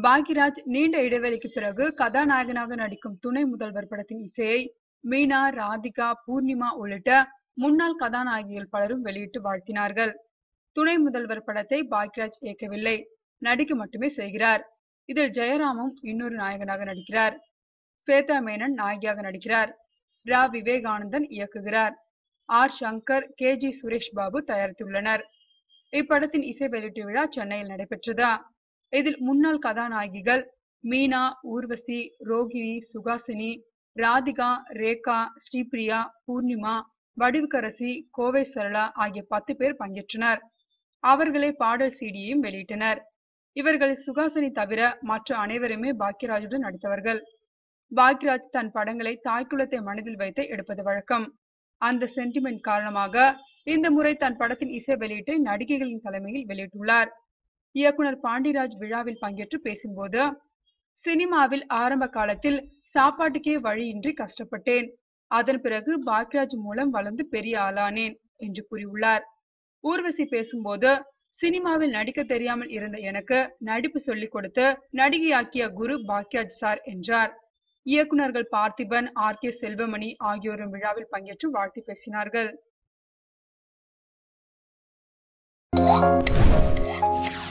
பாக்யராஜ் நீண்ட இடைவெளிக்கு பிறகு கதாநாயகனாக நடிக்கும் துணை முதல்வர் படத்தின் இசையை மீனா, ராதிகா, பூர்ணிமா உள்ளிட்ட முன்னாள் கதாநாயகிகள் பலரும் வெளியிட்டு வாழ்த்தினார்கள். துணை முதல்வர் படத்தை பாக்யராஜ் இயக்கவில்லை, நடிக்க மட்டுமே செய்கிறார். இதில் ஜெயராமும் இன்னொரு நாயகனாக நடிக்கிறார். ஸ்வேதா மேனன் நாயகியாக நடிக்கிறார். ரா விவேகானந்தன் இயக்குகிறார். ஆர் சங்கர், KG சுரேஷ் பாபு தயாரித்துள்ளனர். இப்படத்தின் இசை வெளியீட்டு விழா சென்னையில் நடைபெற்றது. இதில் முன்னாள் கதாநாயகிகள் மீனா, ஊர்வசி, ரோகிணி, சுகாசினி, ராதிகா, ரேகா, ஸ்ரீபிரியா, பூர்ணிமா, வடிவுக்கரசி, கோவை சரளா ஆகிய 10 பேர் பங்கேற்றனர். அவர்களே பாடல் CDயையும் வெளியிட்டனர். இவர்களில் சுகாசினி தவிர மற்ற அனைவருமே பாக்யராஜுடன் நடித்தவர்கள். பாக்யராஜ் தன் படங்களை தாய்க்குலத்தை மனதில் வைத்து எடுப்பது வழக்கம். அந்த சென்டிமெண்ட் காரணமாக இந்த முறை தன் படத்தின் இசை வெளியீட்டை நடிகைகளின் தலைமையில் வெளியிட்டுள்ளார். இயக்குனர் பாண்டிராஜ் விழாவில் பங்கேற்று பேசும்போது, சினிமாவில் ஆரம்ப காலத்தில் சாப்பாட்டுக்கே வழியின்றி கஷ்டப்பட்டேன். அதன் பிறகு பாக்யராஜ் மூலம் வளர்ந்து பெரிய ஆளானேன் என்று கூறியுள்ளார். ஊர்வசி பேசும்போது, சினிமாவில் நடிக்க தெரியாமல் இருந்த எனக்கு நடிப்பு சொல்லிக் கொடுத்து நடிகையாக்கிய குரு பாக்யராஜ் சார் என்றார். இயக்குனர்கள் பார்த்திபன், RK செல்வமணி ஆகியோரும் விழாவில் பங்கேற்று வாழ்த்து பேசினார்கள்.